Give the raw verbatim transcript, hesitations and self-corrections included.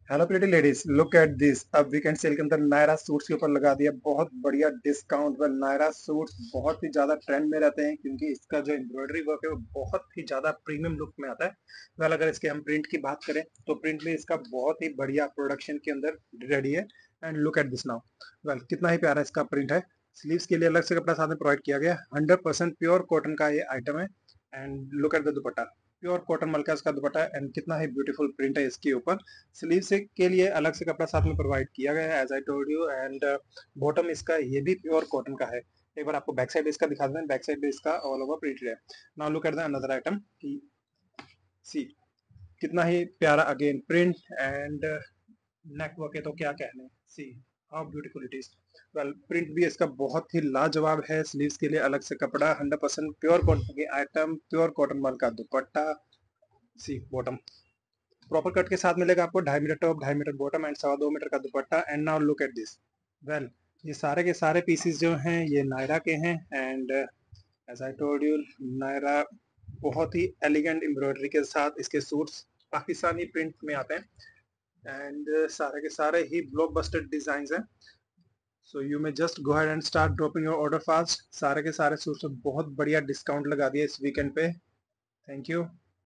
Hello pretty ladies, look at this. अब weekend sale के अंदर नायरा सूट्स के ऊपर लगा दिया बहुत बढ़िया डिस्काउंट। वेल, नायरा सूट्स बहुत ही ज्यादा ट्रेंड में रहते हैं क्योंकि इसका जो एम्ब्रॉयडरी वर्क है वो बहुत ही ज्यादा प्रीमियम लुक में आता है। वेल, अगर इसके हम प्रिंट की बात करें तो प्रिंट भी इसका बहुत ही बढ़िया प्रोडक्शन के अंदर रेडी है। And look at this now. Well, कितना ही प्यारा इसका प्रिंट है। स्लीव्स के लिए अलग से कपड़ा साथ में प्रोवाइड किया गया। हंड्रेड परसेंट प्योर कॉटन का ये आइटम है। And look at the dupatta. Pure cotton मल का इसका दुपट्टा है एंड कितना ही ब्यूटीफुल प्रिंट है इसके ऊपर। स्लीव से के लिए अलग से कपड़ा साथ में प्रोवाइड किया गया है as I told you. And bottom इसका ये भी प्योर कॉटन का है। एक बार आपको बैक साइड इसका दिखा दें। बैक साइड भी इसका ऑल ओवर प्रिंटेड है। Now look at the another item. See, कितना ही प्यारा again print and neck work है तो क्या कहने। See how beautiful it is. Well, print भी इसका बहुत ही लाजवाब है। स्लीव्स के लिए अलग से कपड़ा, हंड्रेड परसेंट प्योर कॉटन की आइटम, प्योर कॉटन माल का दुपट्टा। सी बॉटम प्रॉपर कट के साथ मिलेगा आपको। ढाई मीटर टॉप, ढाई मीटर बॉटम एंड सवा दो मीटर का दुपट्टा। And now look at this. Well, ये सारे के सारे पीसीस जो हैं ये नायरा के हैं। And as I told you, Nayra बहुत ही एलिगेंट एम्ब्रॉयडरी के साथ इसके सूट्स पाकिस्तानी प्रिंट में आते हैं। एंड सारे के सारे ही ब्लॉकबस्टर डिजाइन हैं। So you may just go ahead and start dropping your order fast. सारे के सारे सूट्स बहुत बढ़िया डिस्काउंट लगा दिया इस वीकेंड पे। Thank you.